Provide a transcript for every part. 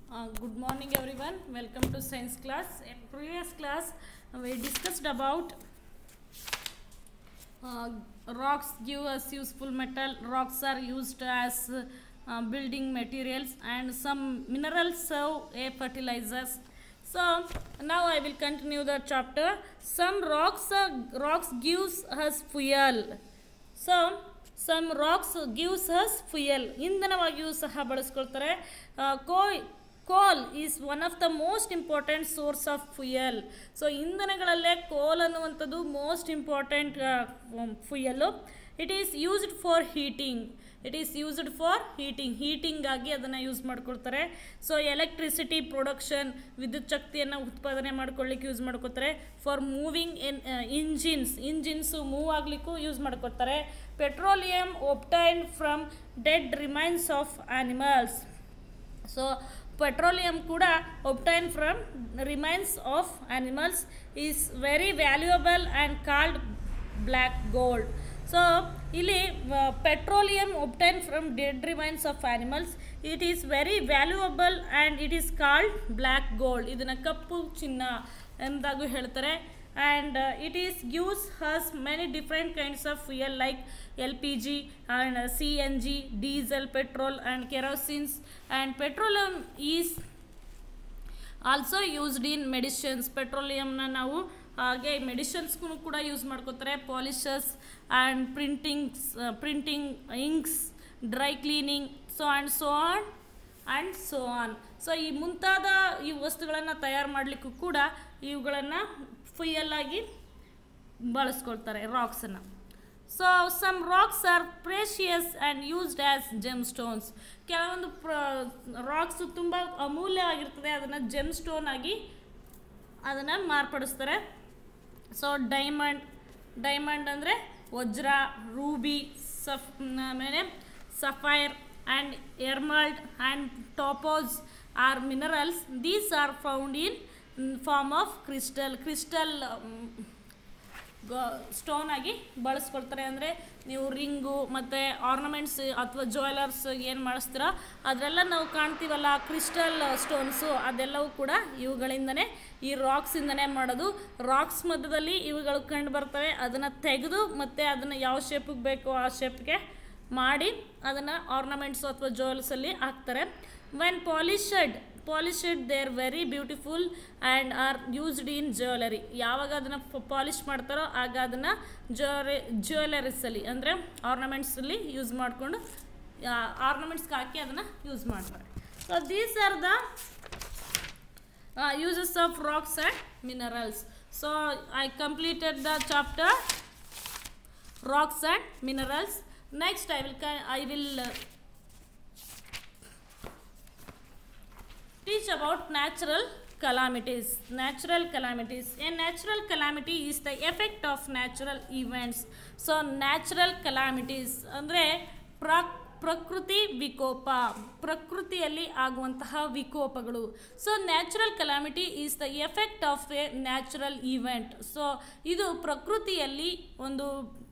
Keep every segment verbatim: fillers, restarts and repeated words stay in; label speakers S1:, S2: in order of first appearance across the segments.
S1: Uh, good morning everyone, welcome to science class. In previous class uh, we discussed about uh, rocks give us useful metal. Rocks are used as uh, building materials and some minerals serve as fertilizers. So now I will continue the chapter. Some rocks uh, rocks gives us fuel. So some rocks gives us fuel. ಇಂಧನವಾಗಿಯೂ ಸಹ ಬಳಸ್ಕೊಳ್ತಾರೆ. ಕೋ coal is one of the most important source of fuel. So ಇಂಧನಗಳಲ್ಲೇ coal ಅನ್ನುವಂಥದ್ದು most important fuel. It is used for heating. It is used for heating ಹೀಟಿಂಗಾಗಿ ಅದನ್ನು use ಮಾಡ್ಕೊಳ್ತಾರೆ. So electricity production, ವಿದ್ಯುತ್ ಶಕ್ತಿಯನ್ನು ಉತ್ಪಾದನೆ ಮಾಡ್ಕೊಳ್ಳಿಕ್ಕೆ ಯೂಸ್ ಮಾಡ್ಕೊತಾರೆ. For moving in engines engines move ಆಗಲಿಕ್ಕೂ ಯೂಸ್ ಮಾಡ್ಕೊತಾರೆ. Petroleum obtained from dead remains of animals. So petroleum kuda obtained from remains of animals is very valuable and called black gold. So ಇಲ್ಲಿ petroleum obtained from dead remains of animals, it is very valuable and it is called black gold. ಇದನ್ನ ಕಪ್ಪು ಚಿನ್ನ ಎಂದಾಗೂ ಹೇಳ್ತಾರೆ. And uh, it is gives us many different kinds of fuel like L P G and uh, C N G, diesel, petrol and kerosene. And petroleum is also used in medicines. Petroleum na ನಾವು ಹಾಗೆ ಮೆಡಿಸಿನ್ಸ್ಗೂ ಕೂಡ use ಮಾಡ್ಕೋತಾರೆ. Polishes and printings printing inks, dry cleaning, so and so on and so on. So ಈ ಮುಂತಾದ ಈ ವಸ್ತುಗಳನ್ನು ತಯಾರು ಮಾಡಲಿಕ್ಕೂ ಕೂಡ ಇವುಗಳನ್ನು ಫ್ಯೂಯಲ್ ಆಗಿ ಬಳಸ್ಕೊಳ್ತಾರೆ ರಾಕ್ಸನ್ನು. So some rocks are precious and used as gemstones. ಕೆಲವೊಂದು ಪ್ರ ರಾಕ್ಸು ತುಂಬ ಅಮೂಲ್ಯವಾಗಿರ್ತದೆ, ಅದನ್ನು ಜೆಮ್ ಸ್ಟೋನ್ ಆಗಿ ಅದನ್ನು ಮಾರ್ಪಡಿಸ್ತಾರೆ. ಸೊ ಡೈಮಂಡ್ ಡೈಮಂಡ್ ಅಂದರೆ ವಜ್ರ, ರೂಬಿ, ಸಫ್ ಆಮೇಲೆ sapphire and emerald and topaz are minerals. These are found in form of crystal. Crystal stone ಆಗಿ ಬಳಸ್ಕೊಳ್ತಾರೆ. ಅಂದರೆ ನೀವು ರಿಂಗು ಮತ್ತು ಆರ್ನಮೆಂಟ್ಸ್ ಅಥವಾ ಜ್ಯುವೆಲರ್ಸ್ ಏನು ಮಾಡಿಸ್ತೀರೋ ಅದರೆಲ್ಲ ನಾವು ಕಾಣ್ತೀವಲ್ಲ ಕ್ರಿಸ್ಟಲ್ ಸ್ಟೋನ್ಸು, ಅದೆಲ್ಲವೂ ಕೂಡ ಇವುಗಳಿಂದನೇ, ಈ ರಾಕ್ಸಿಂದನೇ ಮಾಡೋದು. ರಾಕ್ಸ್ ಮಧ್ಯದಲ್ಲಿ ಇವುಗಳು ಕಂಡು ಬರ್ತವೆ. ಅದನ್ನು ತೆಗೆದು ಮತ್ತು ಅದನ್ನು ಯಾವ ಶೇಪಿಗೆ ಬೇಕೋ ಆ ಶೇಪ್ಗೆ ಮಾಡಿ ಅದನ್ನು ಆರ್ನಮೆಂಟ್ಸು ಅಥವಾ ಜ್ಯುವೆಲ್ಸಲ್ಲಿ ಹಾಕ್ತಾರೆ. When polished polished they are very beautiful and are used in jewellery. ಯಾವಾಗ ಅದನ್ನು ಪಾಲಿಷ್ ಮಾಡ್ತಾರೋ ಆಗ ಅದನ್ನು ಜ್ಯುವೆಲರಿ ಜ್ಯುವೆಲರೀಸಲ್ಲಿ ಅಂದರೆ ಆರ್ನಮೆಂಟ್ಸಲ್ಲಿ ಯೂಸ್ ಮಾಡಿಕೊಂಡು ಆರ್ನಮೆಂಟ್ಸ್ಗೆ ಹಾಕಿ ಅದನ್ನು ಯೂಸ್ ಮಾಡ್ತಾರೆ. So these are the uses of rocks and minerals. So I completed the chapter rocks and minerals. Next I will I will teach about natural calamities. Natural calamities. A natural calamity is the effect of natural events. So natural calamities ಅಂದರೆ ಪ್ರ ಪ್ರಕೃತಿ ವಿಕೋಪ, ಪ್ರಕೃತಿಯಲ್ಲಿ ಆಗುವಂತಹ ವಿಕೋಪಗಳು. So natural calamity is the effect of a natural event. So ಇದು ಪ್ರಕೃತಿಯಲ್ಲಿ ಒಂದು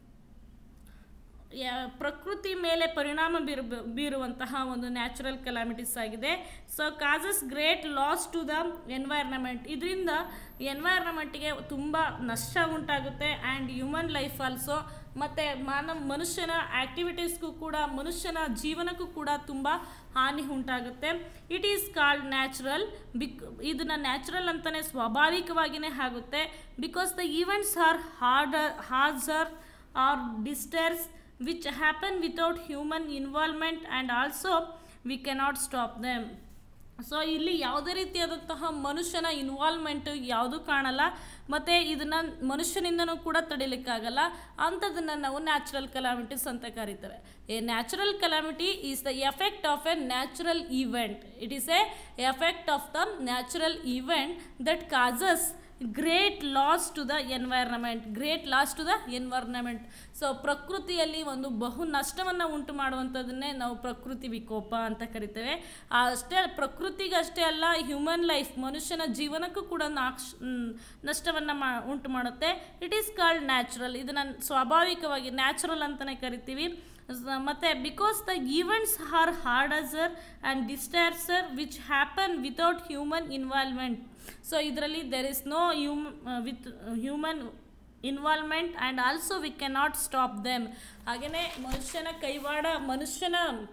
S1: ಪ್ರಕೃತಿ ಮೇಲೆ ಪರಿಣಾಮ ಬೀರು ಬೀರುವಂತಹ ಒಂದು ನ್ಯಾಚುರಲ್ ಕಲಾಮಿಟೀಸ್ ಆಗಿದೆ. So causes great loss to the environment. ಇದರಿಂದ ಎನ್ವೈರ್ನಮೆಂಟಿಗೆ ತುಂಬ ನಷ್ಟ ಉಂಟಾಗುತ್ತೆ. ಆ್ಯಂಡ್ ಹ್ಯೂಮನ್ ಲೈಫ್ ಆಲ್ಸೋ, ಮತ್ತು ಮಾನವ ಮನುಷ್ಯನ ಆ್ಯಕ್ಟಿವಿಟೀಸ್ಗೂ ಕೂಡ, ಮನುಷ್ಯನ ಜೀವನಕ್ಕೂ ಕೂಡ ತುಂಬ ಹಾನಿ ಉಂಟಾಗುತ್ತೆ. It is called natural. ಬಿಕ್ ಇದನ್ನು ನ್ಯಾಚುರಲ್ ಅಂತಲೇ ಸ್ವಾಭಾವಿಕವಾಗಿಯೇ ಆಗುತ್ತೆ. Because the events R order ಹಾರ್ಜರ್ R disasters which happen without human involvement and also we cannot stop them. So ಇಲ್ಲಿ ಯಾವುದೇ ರೀತಿಯಾದಂತಹ ಮನುಷ್ಯನ ಇನ್ವಾಲ್ವ್ಮೆಂಟು ಯಾವುದೂ ಕಾಣಲ್ಲ, ಮತ್ತು ಇದನ್ನು ಮನುಷ್ಯನಿಂದನೂ ಕೂಡ ತಡಿಲಿಕ್ಕಾಗಲ್ಲ. ಅಂಥದ್ದನ್ನು ನಾವು ನ್ಯಾಚುರಲ್ ಕಲಾಮಿಟೀಸ್ ಅಂತ ಕರೀತಾರೆ. A natural calamity is the effect of a natural event. It is a effect of the natural event that causes great loss to the environment. Great loss to the environment. So ಪ್ರಕೃತಿಯಲ್ಲಿ ಒಂದು ಬಹು ನಷ್ಟವನ್ನು ಉಂಟು ಮಾಡುವಂಥದ್ದನ್ನೇ ನಾವು ಪ್ರಕೃತಿ ವಿಕೋಪ ಅಂತ ಕರಿತೇವೆ. ಅಷ್ಟೇ ಪ್ರಕೃತಿಗಷ್ಟೇ ಅಲ್ಲ, ಹ್ಯೂಮನ್ ಲೈಫ್, ಮನುಷ್ಯನ ಜೀವನಕ್ಕೂ ಕೂಡ ನಾಕ್ಷ ನಷ್ಟವನ್ನು ಮಾ ಉಂಟು ಮಾಡುತ್ತೆ. It is called natural. ಇದನ್ನು ಸ್ವಾಭಾವಿಕವಾಗಿ ನ್ಯಾಚುರಲ್ ಅಂತಲೇ ಕರಿತೀವಿ. ಮತ್ತು because the events R ಹಾರ್ಡಸರ್ and ಡಿಸ್ಟರ್ಸರ್ which happen without human involvement. So ಇದರಲ್ಲಿ there is no Hume with human involvement and also we cannot stop them. ಹಾಗೆಯೇ ಮನುಷ್ಯನ ಕೈವಾಡ ಮನುಷ್ಯನ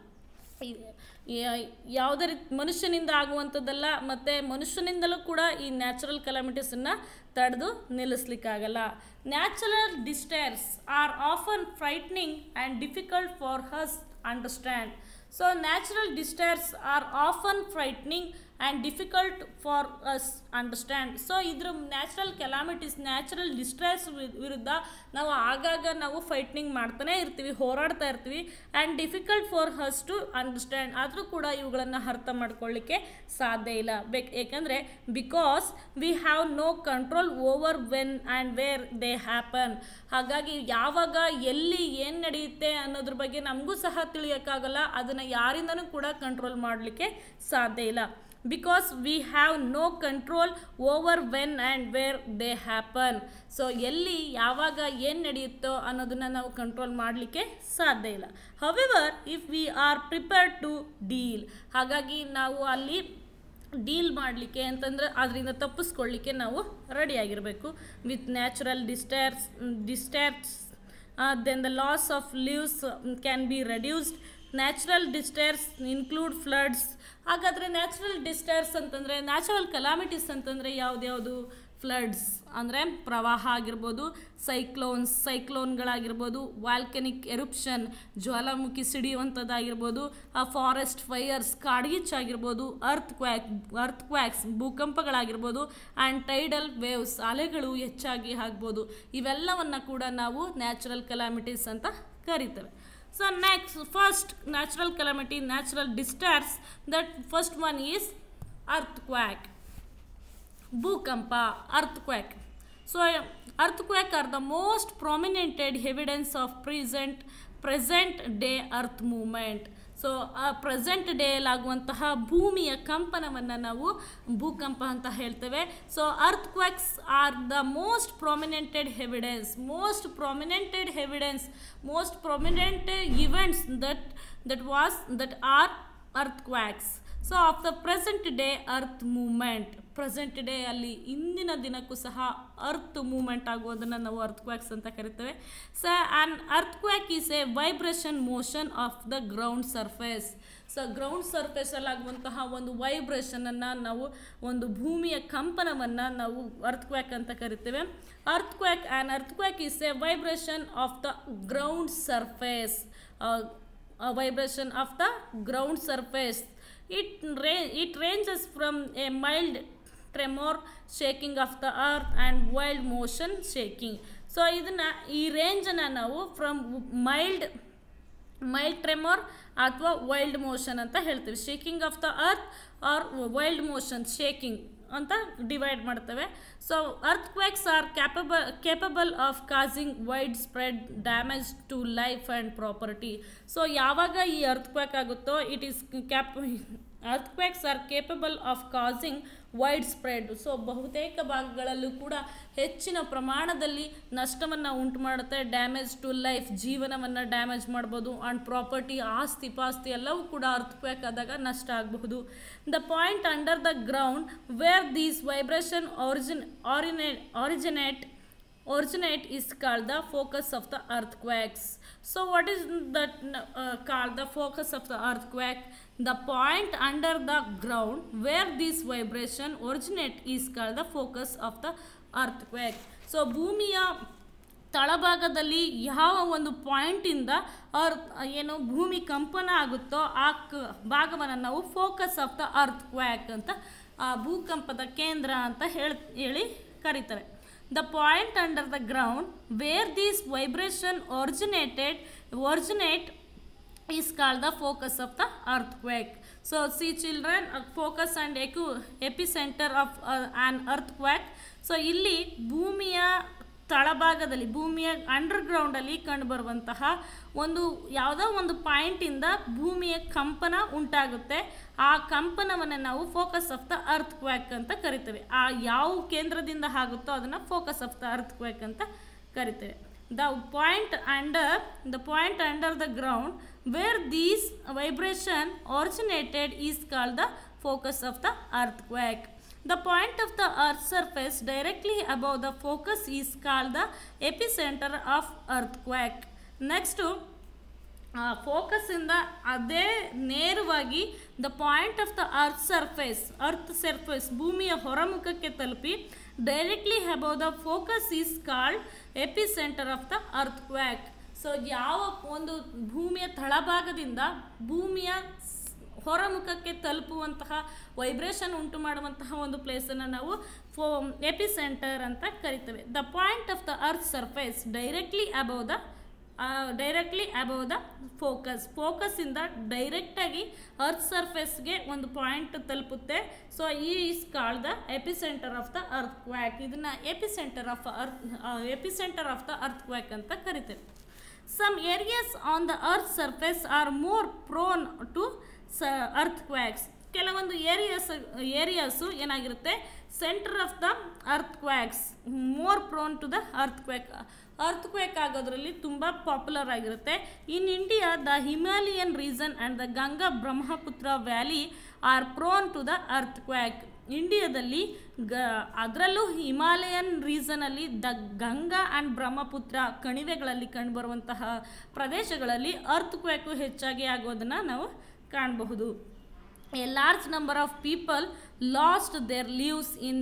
S1: ಯಾವುದೇ ರೀತಿ ಮನುಷ್ಯನಿಂದ ಆಗುವಂಥದ್ದಲ್ಲ, ಮತ್ತು ಮನುಷ್ಯನಿಂದಲೂ ಕೂಡ ಈ ನ್ಯಾಚುರಲ್ ಕಲಾಮಿಟೀಸನ್ನು ತಡೆದು ನಿಲ್ಲಿಸ್ಲಿಕ್ಕಾಗಲ್ಲ. Natural disasters are often frightening and difficult for us understand. So natural disasters are often frightening and difficult for us understand. So ಇದ್ರ ನ್ಯಾಚುರಲ್ ಕೆಲಾಮಿಟೀಸ್ ನ್ಯಾಚುರಲ್ ಡಿಸ್ಟ್ರೆಸ್ ವಿರುದ್ಧ ನಾವು ಆಗಾಗ ನಾವು ಫೈಟ್ನಿಂಗ್ ಮಾಡ್ತಾನೆ ಇರ್ತೀವಿ, ಹೋರಾಡ್ತಾ ಇರ್ತೀವಿ. And difficult for us to understand, ಆದರೂ ಕೂಡ ಇವುಗಳನ್ನು ಅರ್ಥ ಮಾಡ್ಕೊಳ್ಳಿಕ್ಕೆ ಸಾಧ್ಯ ಇಲ್ಲ. ಬೇಕ್ ಏಕೆಂದರೆ because we have no control over when and where they happen. ಹಾಗಾಗಿ ಯಾವಾಗ ಎಲ್ಲಿ ಏನು ನಡೆಯುತ್ತೆ ಅನ್ನೋದ್ರ ಬಗ್ಗೆ ನಮಗೂ ಸಹ ತಿಳಿಯೋಕ್ಕಾಗಲ್ಲ, ಅದನ್ನು ಯಾರಿಂದನೂ ಕೂಡ ಕಂಟ್ರೋಲ್ ಮಾಡಲಿಕ್ಕೆ ಸಾಧ್ಯ ಇಲ್ಲ. Because we have no control over when and where they happen. So ಎಲ್ಲಿ ಯಾವಾಗ ಏನು ನಡೆಯುತ್ತೋ ಅನ್ನೋದನ್ನು ನಾವು ಕಂಟ್ರೋಲ್ ಮಾಡಲಿಕ್ಕೆ ಸಾಧ್ಯ ಇಲ್ಲ. However if we are prepared to deal, ಹಾಗಾಗಿ ನಾವು ಅಲ್ಲಿ ಡೀಲ್ ಮಾಡಲಿಕ್ಕೆ ಅಂತಂದರೆ ಅದರಿಂದ ತಪ್ಪಿಸ್ಕೊಳ್ಳಿಕ್ಕೆ ನಾವು ರೆಡಿಯಾಗಿರಬೇಕು. With natural disasters disasters then the loss of lives can be reduced. Natural disasters include floods. ಹಾಗಾದರೆ ನ್ಯಾಚುರಲ್ ಡಿಸ್ಟರ್ಸ್ ಅಂತಂದರೆ ನ್ಯಾಚುರಲ್ ಕಲಾಮಿಟೀಸ್ ಅಂತಂದರೆ ಯಾವುದ್ಯಾವುದು? ಫ್ಲಡ್ಸ್ ಅಂದರೆ ಪ್ರವಾಹ ಆಗಿರ್ಬೋದು, ಸೈಕ್ಲೋನ್ಸ್ ಸೈಕ್ಲೋನ್ಗಳಾಗಿರ್ಬೋದು, ವಾಲ್ಕೆನಿಕ್ ಎರುಪ್ಷನ್ ಜ್ವಾಲಾಮುಖಿ ಸಿಡಿಯುವಂಥದ್ದಾಗಿರ್ಬೋದು, ಆ ಫಾರೆಸ್ಟ್ ಫೈರ್ಸ್ ಕಾಡ್ಗಿಚ್ಚಾಗಿರ್ಬೋದು, ಅರ್ತ್ ಕ್ವ್ಯಾಕ್ ಅರ್ತ್ ಕ್ವ್ಯಾಕ್ಸ್ ಭೂಕಂಪಗಳಾಗಿರ್ಬೋದು, ಆ್ಯಂಡ್ ಟೈಡಲ್ ವೇವ್ಸ್ ಅಲೆಗಳು ಹೆಚ್ಚಾಗಿ ಆಗ್ಬೋದು. ಇವೆಲ್ಲವನ್ನು ಕೂಡ ನಾವು ನ್ಯಾಚುರಲ್ ಕಲಾಮಿಟೀಸ್ ಅಂತ ಕರಿತೇವೆ. So next, first natural calamity, natural disaster. That first one is earthquake. Bhukampa, earthquake. So earthquake are the most prominent evidence of present present day earth movement. So present ಡೇಯಲ್ಲಿ ಆಗುವಂತಹ ಭೂಮಿಯ ಕಂಪನವನ್ನು ನಾವು ಭೂಕಂಪ ಅಂತ ಹೇಳ್ತೇವೆ. So earthquakes are the most prominented evidence most prominented evidence most prominent events that that was that are earthquakes. So of the present day earth movement, present day ಅಲ್ಲಿ ಇಂದಿನ ದಿನಕ್ಕೂ ಸಹ ಅರ್ತ್ ಮೂವ್ಮೆಂಟ್ ಆಗುವುದನ್ನು ನಾವು earth quirks ಅಂತ ಕರಿತೇವೆ. So and earthquake is a vibration motion of the ground surface. So ground ಸರ್ಫೇಸಲ್ಲಿ ಆಗುವಂತಹ ಒಂದು ವೈಬ್ರೇಷನನ್ನು ನಾವು ಒಂದು ಭೂಮಿಯ ಕಂಪನವನ್ನು ನಾವು ಅರ್ತ್ ಕ್ವಾಕ್ ಅಂತ ಕರಿತೇವೆ. Earthquake and earthquake is a vibration of the ground surface vibration of the ground surface. It, it ranges from a mild tremor, shaking of the earth and wild motion shaking. So ಇದನ್ನು ಈ ರೇಂಜನ್ನು ನಾವು from mild mild ಟ್ರೆಮೋರ್ ಅಥವಾ wild motion ಅಂತ ಹೇಳ್ತೀವಿ. Shaking of the earth or wild motion shaking ಅಂತ divide ಮಾಡ್ತೇವೆ. So earthquakes are capable capable of causing widespread damage to life and property. So ಯಾವಾಗ ಈ ಅರ್ತ್ ಕ್ವಾಕ್ ಆಗುತ್ತೋ it is cap earthquakes are capable of causing widespread. So ಬಹುತೇಕ ಭಾಗಗಳಲ್ಲೂ ಕೂಡ ಹೆಚ್ಚಿನ ಪ್ರಮಾಣದಲ್ಲಿ ನಷ್ಟವನ್ನು ಉಂಟು ಮಾಡುತ್ತೆ. ಡ್ಯಾಮೇಜ್ ಟು ಲೈಫ್, ಜೀವನವನ್ನು ಡ್ಯಾಮೇಜ್ ಮಾಡ್ಬೋದು. ಆ್ಯಂಡ್ ಪ್ರಾಪರ್ಟಿ, ಆಸ್ತಿ ಪಾಸ್ತಿ ಎಲ್ಲವೂ ಕೂಡ ಅರ್ತ್ ಕ್ವಾಕ್ ಆದಾಗ ನಷ್ಟ ಆಗಬಹುದು. The point under the ground where these vibration origin originate originate originate is called the focus of the earthquakes. So what is that uh, called the focus of the earthquake? The point under the ground where this vibration originate is called the focus of the earthquake. So ಭೂಮಿಯ ತಳಭಾಗದಲ್ಲಿ ಯಾವ ಒಂದು ಪಾಯಿಂಟಿಂದ earth ಏನು ಭೂಮಿ ಕಂಪನ ಆಗುತ್ತೋ ಆ ಕ ಭಾಗವನ್ನು ನಾವು focus of the earthquake ಅಂತ, ಆ ಭೂಕಂಪದ ಕೇಂದ್ರ ಅಂತ ಹೇಳಿ ಹೇಳಿ ಕರೀತಾರೆ. The point under the ground where this vibration originated originate is called the focus of the earthquake. So see children, uh, focus and epicenter of uh, an earthquake. So ಇಲ್ಲಿ ಭೂಮಿಯ ತಳಭಾಗದಲ್ಲಿ ಭೂಮಿಯ ಅಂಡರ್ಗ್ರೌಂಡಲ್ಲಿ ಕಂಡುಬರುವಂತಹ ಒಂದು ಯಾವುದೋ ಒಂದು ಪಾಯಿಂಟಿಂದ ಭೂಮಿಯ ಕಂಪನ ಉಂಟಾಗುತ್ತೆ. ಆ ಕಂಪನವನ್ನು ನಾವು focus of the earthquake ಅಂತ ಕರಿತೇವೆ. ಆ ಯಾವ ಕೇಂದ್ರದಿಂದ ಆಗುತ್ತೋ ಅದನ್ನು focus of the earthquake ಅಂತ ಕರಿತೇವೆ. the point under the point under the ground where these vibration originated is called the focus of the earthquake. The point of the earth's surface directly above the focus is called the epicenter of earthquake. Next, focus ಇಂದ ಅದೇ ನೇರವಾಗಿ the point of the earth surface earth surface ಭೂಮಿಯ ಹೊರಮುಖಕ್ಕೆ ತಲುಪಿ directly above the focus is called epicenter of the earthquake. So ಯಾವ ಒಂದು ಭೂಮಿಯ ತಳಭಾಗದಿಂದ ಭೂಮಿಯ ಹೊರಮುಖಕ್ಕೆ ತಲುಪುವಂತಹ ವೈಬ್ರೇಷನ್ ಉಂಟು ಮಾಡುವಂತಹ ಒಂದು ಪ್ಲೇಸನ್ನು ನಾವು ಫೋ ಎಪಿಸೆಂಟರ್ ಅಂತ ಕರಿತೇವೆ. The point of the earth surface directly above the directly above the focus ಫೋಕಸ್ಸಿಂದ ಡೈರೆಕ್ಟಾಗಿ ಅರ್ತ್ ಸರ್ಫೇಸ್ಗೆ ಒಂದು ಪಾಯಿಂಟ್ ತಲುಪುತ್ತೆ. ಸೊ ಈ is called the epicenter of the earthquake. ಇದನ್ನು epicenter of earth epicenter of the earthquake ಅಂತ ಕರಿತೇವೆ. Some areas on the earth surface are more prone to the earthquakes. ಕೆಲವೊಂದು areas areas ಏನಾಗಿರುತ್ತೆ center of the earthquakes more prone to the earthquake earthquake ಆಗೋದ್ರಲ್ಲಿ ತುಂಬ popular ಆಗಿರುತ್ತೆ. In India the Himalayan region and the Ganga Brahmaputra valley are prone to the earthquake. ಇಂಡಿಯಾದಲ್ಲಿ ಗ ಅದರಲ್ಲೂ Himalayan ರೀಸನಲ್ಲಿ the Ganga and Brahmaputra ಕಣಿವೆಗಳಲ್ಲಿ ಕಂಡುಬರುವಂತಹ ಪ್ರದೇಶಗಳಲ್ಲಿ ಅರ್ತ್ ಕ್ವೇಕು ಹೆಚ್ಚಾಗಿ ಆಗೋದನ್ನು ನಾವು ಕಾಣಬಹುದು. A large number of people lost their lives in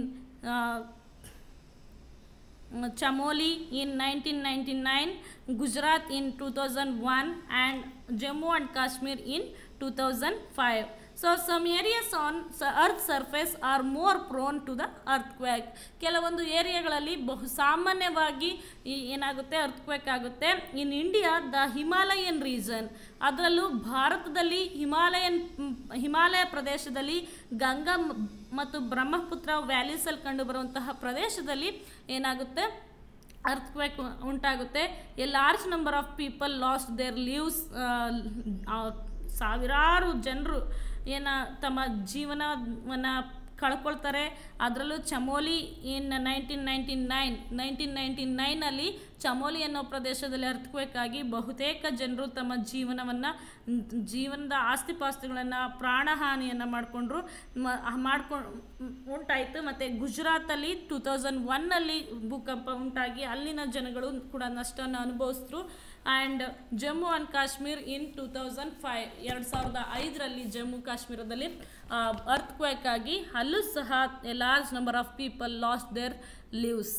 S1: Chamoli in nineteen ninety-nine, Gujarat in two thousand one and Jammu and Kashmir in two thousand five. So some areas on earth surface are more prone to the earthquake. ಕೆಲವೊಂದು ಏರಿಯಾಗಳಲ್ಲಿ ಬಹು ಸಾಮಾನ್ಯವಾಗಿ ಏನಾಗುತ್ತೆ earthquake ಆಗುತ್ತೆ. In India the Himalayan region ಅದರಲ್ಲೂ ಭಾರತದಲ್ಲಿ Himalayan Himalaya ಪ್ರದೇಶದಲ್ಲಿ ಗಂಗಾ ಮತ್ತು ಬ್ರಹ್ಮಪುತ್ರ ವ್ಯಾಲೀಸಲ್ಲಿ ಕಂಡುಬರುವಂತಹ ಪ್ರದೇಶದಲ್ಲಿ ಏನಾಗುತ್ತೆ ಅರ್ಥಕ್ವೇಕ್ ಉಂಟಾಗುತ್ತೆ. A large number of people lost their lives. ಸಾವಿರಾರು ಜನರು ಏನ ತಮ್ಮ ಜೀವನವನ್ನು ಕಳ್ಕೊಳ್ತಾರೆ. ಅದರಲ್ಲೂ Chamoli in nineteen ninety nine nineteen ninety ನೈನಲ್ಲಿ ಚಮೋಲಿ ಅನ್ನೋ ಪ್ರದೇಶದಲ್ಲಿ ಅರ್ಥಕ್ವೇಕ್ ಆಗಿ ಬಹುತೇಕ ಜನರು ತಮ್ಮ ಜೀವನವನ್ನು ಜೀವನದ ಆಸ್ತಿಪಾಸ್ತಿಗಳನ್ನು ಪ್ರಾಣಹಾನಿಯನ್ನು ಮಾಡಿಕೊಂಡ್ರು ಮಾಡ್ಕೊಂಡು ಉಂಟಾಯಿತು. ಮತ್ತು ಗುಜರಾತಲ್ಲಿ ಟೂ ತೌಸಂಡ್ ಒನ್ನಲ್ಲಿ ಭೂಕಂಪ ಉಂಟಾಗಿ ಅಲ್ಲಿನ ಜನಗಳು ಕೂಡ ನಷ್ಟವನ್ನು ಅನುಭವಿಸಿದ್ರು. And Jammu and Kashmir in two thousand five ಎರಡು ಸಾವಿರದ ಐದರಲ್ಲಿ ಜಮ್ಮು ಕಾಶ್ಮೀರದಲ್ಲಿ ಅರ್ಥಕ್ವೇಕ್ ಆಗಿ ಅಲ್ಲೂ ಸಹ a large number of people lost their lives.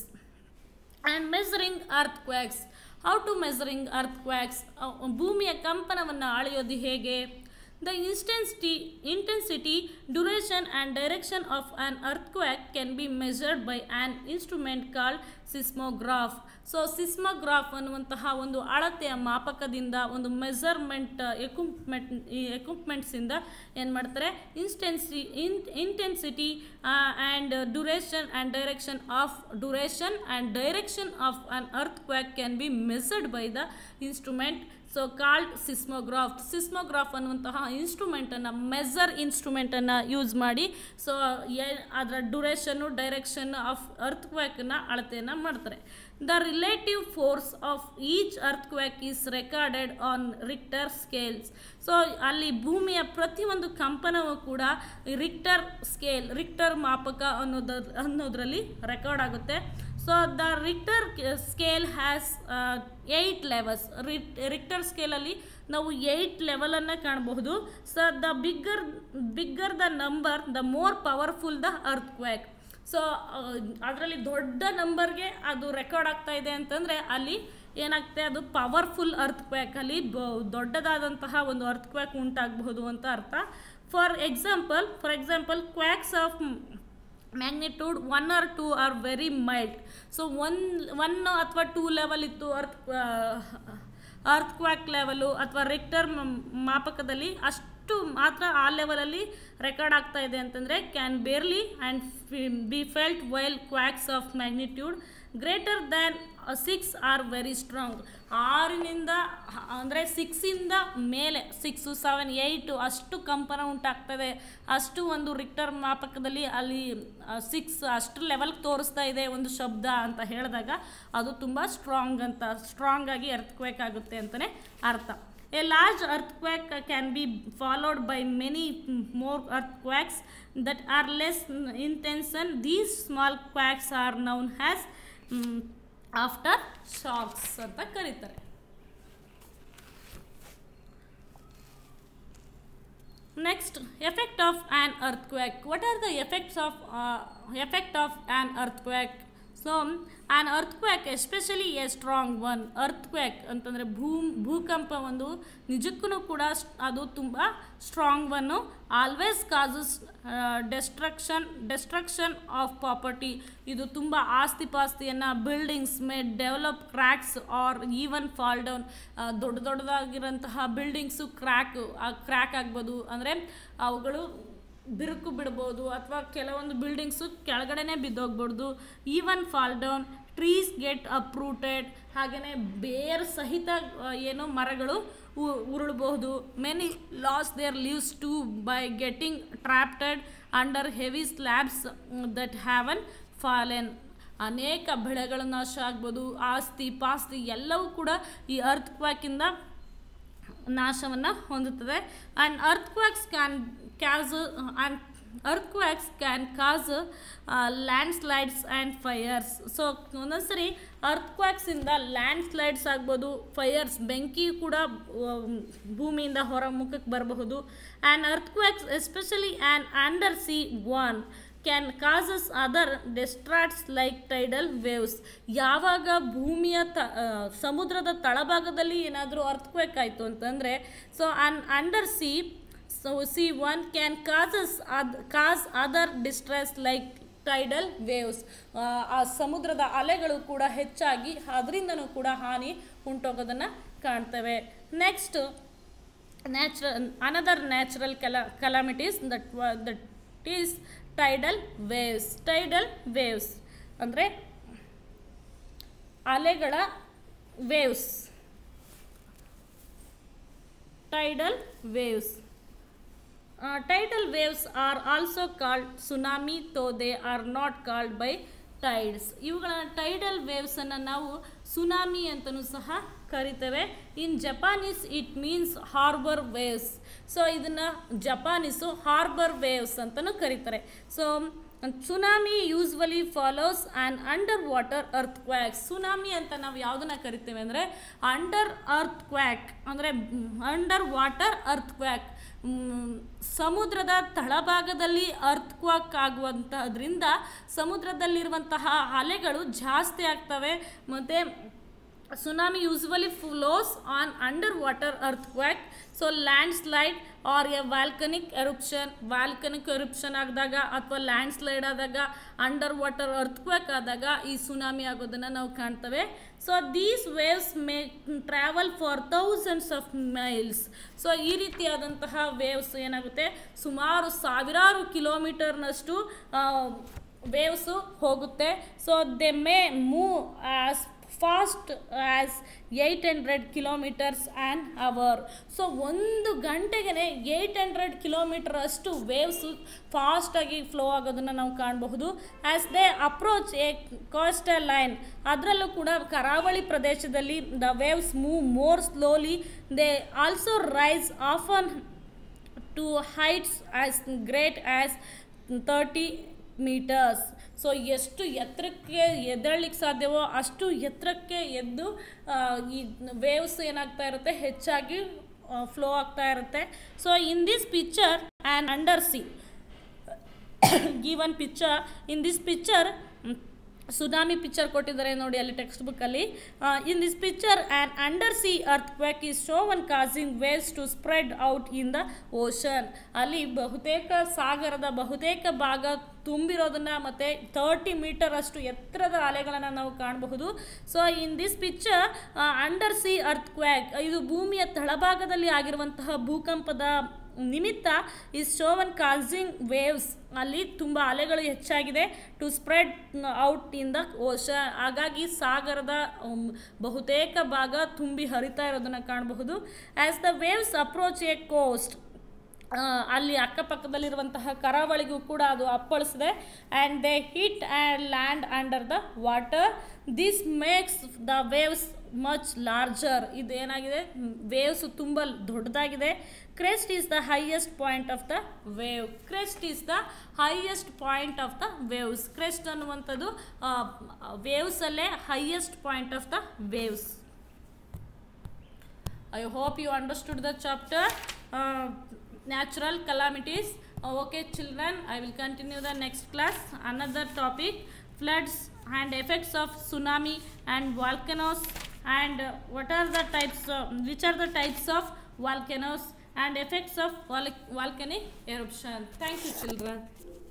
S1: And measuring earthquakes. How to measuring earthquakes. ಭೂಮಿಯ ಕಂಪನವನ್ನು ಅಳೆಯೋದು ಹೇಗೆ? The intensity, intensity, duration and direction of an earthquake can be measured by an instrument called seismograph. So seismograph ಅನ್ನುವಂತಹ ಒಂದು ಅಳತೆಯ ಮಾಪಕದಿಂದ ಒಂದು measurement equipment ಈ ಎಕ್ವಿಪ್ಮೆಂಟ್ಸಿಂದ ಏನು ಮಾಡ್ತಾರೆ intensity in intensity and duration and direction of duration and direction of an earthquake can be measured by the instrument so called seismograph. Seismograph ಅನ್ನುವಂತಹ ಇನ್ಸ್ಟ್ರೂಮೆಂಟನ್ನು ಮೆಜರ್ ಇನ್ಸ್ಟ್ರೂಮೆಂಟನ್ನು ಯೂಸ್ ಮಾಡಿ ಸೊ ಏ ಅದರ ಡ್ಯೂರೇಷನ್ನು ಡೈರೆಕ್ಷನ್ ಆಫ್ ಅರ್ಥಕ್ವೇಕನ್ನು ಅಳತೆಯನ್ನು ಮಾಡ್ತಾರೆ. The relative force of each earthquake is recorded on Richter scales. So ಅಲ್ಲಿ ಭೂಮಿಯ ಪ್ರತಿಯೊಂದು ಕಂಪನವೂ ಕೂಡ ರಿಕ್ಟರ್ ಸ್ಕೇಲ್ ರಿಕ್ಟರ್ ಮಾಪಕ ಅನ್ನೋದ ಅನ್ನೋದರಲ್ಲಿ ರೆಕಾರ್ಡ್ ಆಗುತ್ತೆ. So the Richter scale has eight levels. Richter ಸ್ಕೇಲಲ್ಲಿ ನಾವು ಏಯ್ಟ್ ಲೆವೆಲನ್ನು ಕಾಣಬಹುದು. So the bigger bigger the number the more powerful the earthquake. So ಅದರಲ್ಲಿ ದೊಡ್ಡ ನಂಬರ್ಗೆ ಅದು ರೆಕಾರ್ಡ್ ಆಗ್ತಾ ಇದೆ ಅಂತಂದರೆ ಅಲ್ಲಿ ಏನಾಗ್ತದೆ ಅದು ಪವರ್ಫುಲ್ ಅರ್ಥಕ್ವೇಕ್ ಅಲ್ಲಿ ದೊಡ್ಡದಾದಂತಹ ಒಂದು ಅರ್ಥಕ್ವೇಕ್ ಉಂಟಾಗಬಹುದು ಅಂತ ಅರ್ಥ. For example for example quakes of magnitude one or two are very mild. So one one ಅಥವಾ ಟೂ ಲೆವೆಲ್ ಇತ್ತು ಅರ್ತ್ ಅರ್ಥಕ್ವೇಕ್ ಲೆವೆಲು ಅಥವಾ ರಿಕ್ಟರ್ ಮಾಪಕದಲ್ಲಿ ಅಷ್ಟು ಮಾತ್ರ ಆ ಲೆವೆಲಲ್ಲಿ ರೆಕಾರ್ಡ್ ಆಗ್ತಾ ಇದೆ ಅಂತಂದರೆ can barely and be felt while quakes of magnitude greater than six are very strong. ಆರಿನಿಂದ ಅಂದರೆ ಸಿಕ್ಸಿಂದ ಮೇಲೆ ಸಿಕ್ಸು ಸೆವೆನ್ ಏಯ್ಟು ಅಷ್ಟು ಕಂಪನ ಉಂಟಾಗ್ತದೆ, ಅಷ್ಟು ಒಂದು ರಿಕ್ಟರ್ ಮಾಪಕದಲ್ಲಿ ಅಲ್ಲಿ ಸಿಕ್ಸ್ ಅಷ್ಟು ಲೆವೆಲ್ಗೆ ತೋರಿಸ್ತಾ ಇದೆ ಒಂದು ಶಬ್ದ ಅಂತ ಹೇಳಿದಾಗ ಅದು ತುಂಬ ಸ್ಟ್ರಾಂಗ್ ಅಂತ ಸ್ಟ್ರಾಂಗ್ ಆಗಿ ಅರ್ಥಕ್ವೇಕ್ ಆಗುತ್ತೆ ಅಂತಲೇ ಅರ್ಥ. A large earthquake can be followed by many more earthquakes that are less intense. These small quakes are known as um, after shocks ಅಂತ ಕರೀತಾರೆ. Next, effect of an earthquake. What are the effects of uh, effect of an earthquake? So an earthquake, especially a strong one, earthquake ಅಂತಂದರೆ ಭೂ ಭೂಕಂಪ ಒಂದು ನಿಜಕ್ಕೂ ಕೂಡ ಅದು ತುಂಬ strong one, always causes destruction destruction of property. ಇದು ತುಂಬ ಆಸ್ತಿ ಪಾಸ್ತಿಯನ್ನು, buildings may develop cracks or even fall down. ದೊಡ್ಡ ದೊಡ್ಡದಾಗಿರೋಂತಹ ಬಿಲ್ಡಿಂಗ್ಸು ಕ್ರ್ಯಾಕ್ ಕ್ರ್ಯಾಕ್ ಆಗ್ಬೋದು, ಅಂದರೆ ಅವುಗಳು ಬಿರುಕು ಬಿಡ್ಬೋದು ಅಥವಾ ಕೆಲವೊಂದು ಬಿಲ್ಡಿಂಗ್ಸು ಕೆಳಗಡೆನೇ ಬಿದ್ದೋಗ್ಬೋದು. Even fall down, trees get uprooted, ಹಾಗೆಯೇ ಬೇರ್ ಸಹಿತ ಏನು ಮರಗಳು ಉರುಳಬಹುದು. Many lose their lives to by getting trapped under heavy slabs that have fallen. ಅನೇಕ ಬೆಳೆಗಳ ನಾಶ ಆಗ್ಬೋದು, ಆಸ್ತಿ ಪಾಸ್ತಿ ಎಲ್ಲವೂ ಕೂಡ ಈ ಅರ್ಥಕ್ವೇಕಿಂದ ನಾಶವನ್ನು ಹೊಂದುತ್ತದೆ. And earthquakes can cause uh, and earthquakes can cause uh, landslides and fires. So ಒಂದೊಂದ್ಸರಿ ಅರ್ಥಕ್ವೇಕ್ಸಿಂದ ಲ್ಯಾಂಡ್ಸ್ಲೈಡ್ಸ್ ಆಗ್ಬೋದು, ಫೈರ್ಸ್ ಬೆಂಕಿ ಕೂಡ ಭೂಮಿಯಿಂದ ಹೊರ ಮುಖಕ್ಕೆ ಬರಬಹುದು. And earthquakes especially and undersea one can causes other distracts like tidal waves. ಯಾವಾಗ ಭೂಮಿಯ ತ ಸಮುದ್ರದ ತಳಭಾಗದಲ್ಲಿ ಏನಾದರೂ ಅರ್ಥಕ್ವೇಕ್ ಆಯಿತು ಅಂತಂದರೆ, so and undersea So C one can causes cause other distress like tidal waves. ಆ ಸಮುದ್ರದ ಅಲೆಗಳು ಕೂಡ ಹೆಚ್ಚಾಗಿ ಅದರಿಂದನೂ ಕೂಡ ಹಾನಿ ಉಂಟೋಗೋದನ್ನು ಕಾಣ್ತೇವೆ. ನೆಕ್ಸ್ಟ್ ನ್ಯಾಚುರಲ್ ಅನದರ್ ನ್ಯಾಚುರಲ್ ಕೆಲ calamities that that is tidal waves. Tidal waves ಅಂದರೆ ಅಲೆಗಳ waves. Tidal waves Uh, tidal waves are also called tsunami, though they are not called by tides. ಇವುಗಳ ಟೈಡಲ್ ವೇವ್ಸನ್ನು ನಾವು ಸುನಾಮಿ ಅಂತಲೂ ಸಹ ಕರಿತೇವೆ. In Japanese it means harbour waves. So ಇದನ್ನು Japanese harbour waves ಅಂತಲೂ ಕರೀತಾರೆ. So tsunami usually follows an underwater earthquake. Tsunami ಅಂತ ನಾವು ಯಾವುದನ್ನು ಕರಿತೇವೆ ಅಂದರೆ ಅಂಡರ್ ಅರ್ಥಕ್ವ್ಯಾಕ್, ಅಂದರೆ ಅಂಡರ್ ವಾಟರ್ ಅರ್ಥಕ್ವ್ಯಾಕ್. ಸಮುದ್ರದ ತಳಭಾಗದಲ್ಲಿ ಅರ್ಥಕ್ವೇಕ್ ಆಗುವಂತಹದ್ರಿಂದ ಸಮುದ್ರದಲ್ಲಿರುವಂತಹ ಅಲೆಗಳು ಜಾಸ್ತಿ ಆಗ್ತವೆ. ಮತ್ತು tsunami usually flows on underwater earthquake. So landslide or a volcanic eruption, volcanic eruption ಆದಾಗ ಅಥವಾ ಲ್ಯಾಂಡ್ ಸ್ಲೈಡ್ ಆದಾಗ, ಅಂಡರ್ ವಾಟರ್ ಅರ್ಥಕ್ವೇಕ್ ಆದಾಗ ಈ ಸುನಾಮಿ ಆಗೋದನ್ನು ನಾವು ಕಾಣ್ತೇವೆ. So these waves may travel for thousands of miles. So ಈ ರೀತಿಯಾದಂತಹ ವೇವ್ಸ್ ಏನಾಗುತ್ತೆ, ಸುಮಾರು ಸಾವಿರಾರು ಕಿಲೋಮೀಟರ್ನಷ್ಟು ವೇವ್ಸು ಹೋಗುತ್ತೆ. So they may move as fast as eight hundred kilometres an hour. So ಒಂದು ಗಂಟೆಗೆ ಏಯ್ಟ್ ಹಂಡ್ರೆಡ್ ಕಿಲೋಮೀಟರ್ ಅಷ್ಟು ವೇವ್ಸು ಫಾಸ್ಟಾಗಿ ಫ್ಲೋ ಆಗೋದನ್ನು ನಾವು ಕಾಣಬಹುದು. As they approach a coastal line, ಅದರಲ್ಲೂ ಕೂಡ ಕರಾವಳಿ ಪ್ರದೇಶದಲ್ಲಿ the waves move more slowly. They also rise often to heights as great as thirty metres. So ಎಷ್ಟು ಎತ್ತರಕ್ಕೆ ಎದ್ದೇಳಲಿಕ್ಕೆ ಸಾಧ್ಯವೋ ಅಷ್ಟು ಎತ್ತರಕ್ಕೆ ಎದ್ದು ಈ ವೇವ್ಸ್ ಏನಾಗ್ತಾ ಇರುತ್ತೆ, ಹೆಚ್ಚಾಗಿ ಫ್ಲೋ ಆಗ್ತಾ ಇರುತ್ತೆ. So in this picture and undersea given picture, in this picture tsunami picture ಕೊಟ್ಟಿದ್ದಾರೆ ನೋಡಿ ಅಲ್ಲಿ ಟೆಕ್ಸ್ಟ್ ಬುಕ್ಕಲ್ಲಿ. In this picture an undersea earthquake is shown causing waves to spread out in the ocean. ಅಲ್ಲಿ ಬಹುತೇಕ ಸಾಗರದ ಬಹುತೇಕ ಭಾಗ ತುಂಬಿರೋದನ್ನು ಮತ್ತು ತರ್ಟಿ ಮೀಟರ್ ಅಷ್ಟು ಎತ್ತರದ ಅಲೆಗಳನ್ನು ನಾವು ಕಾಣಬಹುದು. So in this picture undersea earthquake, ಇದು ಭೂಮಿಯ ತಳಭಾಗದಲ್ಲಿ ಆಗಿರುವಂತಹ ಭೂಕಂಪದ ನಿಮಿತ್ತ ಈ ಶೋವನ್ ಕಾಸಿಂಗ್ ವೇವ್ಸ್ ಅಲ್ಲಿ ತುಂಬ ಅಲೆಗಳು ಹೆಚ್ಚಾಗಿದೆ to spread out in the ocean. ಹಾಗಾಗಿ ಸಾಗರದ ಬಹುತೇಕ ಭಾಗ ತುಂಬಿ ಹರಿತಾ ಇರೋದನ್ನು ಕಾಣಬಹುದು. As the waves approach a coast, ಅಲ್ಲಿ ಅಕ್ಕಪಕ್ಕದಲ್ಲಿರುವಂತಹ ಕರಾವಳಿಗೂ ಕೂಡ ಅದು ಅಪ್ಪಳಿಸಿದೆ. And they hit and land under the water. This makes the waves much larger. ಇದೇನಾಗಿದೆ, ವೇವ್ಸ್ ತುಂಬ ದೊಡ್ಡದಾಗಿದೆ. Crest is the highest point of the wave. Crest is the highest point of the waves. Crest ಅನ್ನುವಂಥದ್ದು ವೇವ್ಸಲ್ಲೇ highest point of the waves. I hope you understood the chapter uh, natural calamities. Okay children, I will continue the next class. Another topic, floods and effects of tsunami and volcanoes, and uh, what are the types of, which are the types of volcanoes and effects of vol volcanic eruption. Thank you children.